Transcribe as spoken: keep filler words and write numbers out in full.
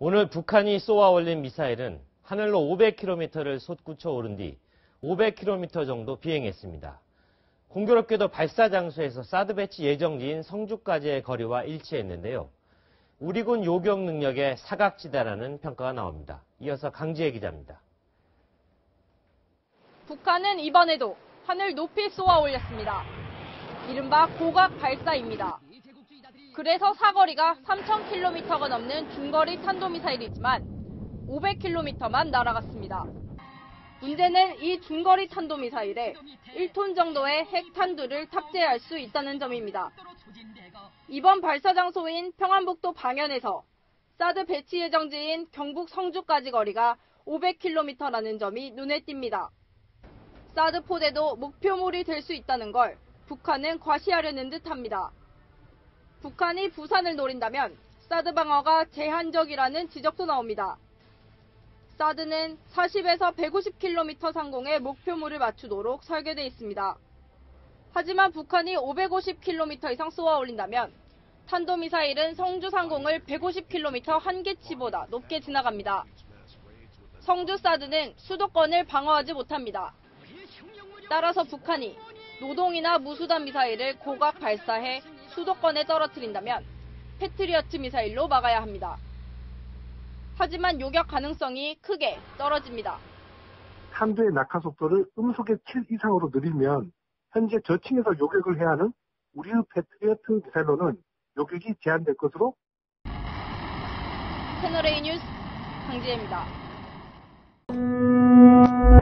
오늘 북한이 쏘아 올린 미사일은 하늘로 오백 킬로미터를 솟구쳐 오른 뒤 오백 킬로미터 정도 비행했습니다. 공교롭게도 발사 장소에서 사드 배치 예정지인 성주까지의 거리와 일치했는데요. 우리군 요격 능력의 사각지대라는 평가가 나옵니다. 이어서 강지혜 기자입니다. 북한은 이번에도 하늘 높이 쏘아 올렸습니다. 이른바 고각 발사입니다. 그래서 사거리가 삼천 킬로미터가 넘는 중거리 탄도미사일이지만 오백 킬로미터만 날아갔습니다. 문제는 이 중거리 탄도미사일에 일 톤 정도의 핵탄두를 탑재할 수 있다는 점입니다. 이번 발사 장소인 평안북도 방현에서 사드 배치 예정지인 경북 성주까지 거리가 오백 킬로미터라는 점이 눈에 띕니다. 사드 포대도 목표물이 될 수 있다는 걸 북한은 과시하려는 듯합니다. 북한이 부산을 노린다면 사드 방어가 제한적이라는 지적도 나옵니다. 사드는 사십에서 백오십 킬로미터 상공의 목표물을 맞추도록 설계되어 있습니다. 하지만 북한이 오백오십 킬로미터 이상 쏘아 올린다면 탄도미사일은 성주 상공을 백오십 킬로미터 한계치보다 높게 지나갑니다. 성주 사드는 수도권을 방어하지 못합니다. 따라서 북한이 노동이나 무수단 미사일을 고각 발사해 수도권에 떨어뜨린다면 패트리어트 미사일로 막아야 합니다. 하지만 요격 가능성이 크게 떨어집니다. 탄두의 낙하 속도를 음속의 칠 이상으로 늘리면 현재 저층에서 요격을 해야 하는 우리의 패트리어트 미사일로는 요격이 제한될 것으로. 채널A 뉴스 강지혜입니다.